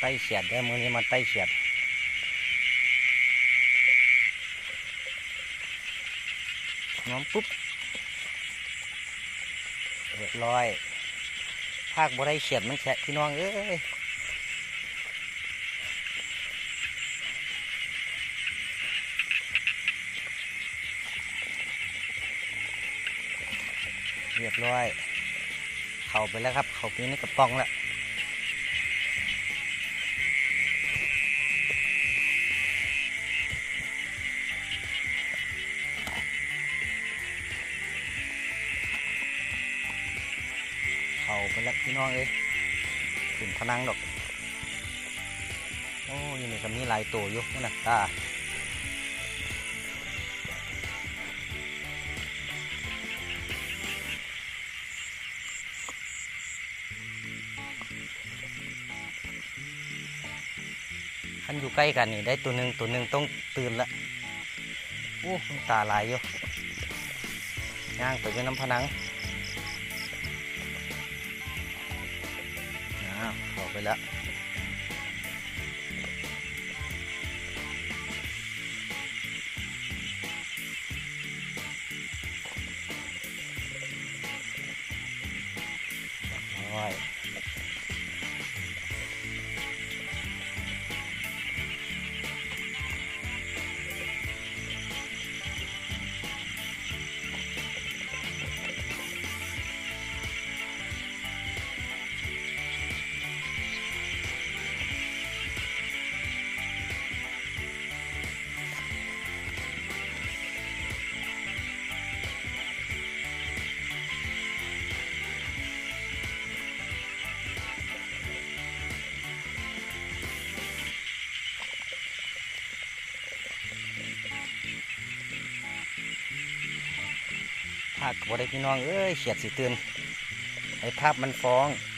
ต้เฉียดได้มือนี้มาไต้เฉียดน้องปุ๊บเรียบร้อยภาคบ่ได้เฉียดมันแฉะพี่น้องเอ้ยเรียบร้อยเข้าไปแล้วครับเข้าไปในกระป๋องแล้วเข้าไปแล้วพี่น้องเอ้ยขึ้นพนังดอกโอ้ยนี่ก็มีหลายตัวอยู่นั่นนะตาขันอยู่ใกล้กันนี่ได้ตัวหนึ่งต้องตื่นละโอ้ตาลายอยู่ย่างไปเป็นน้ำพนังเข้าไปแล้วร้อยภาพบ่ได้พี่น้องเอ้ยเขียดสิตื่นไอ้ภาพมันฟ้อง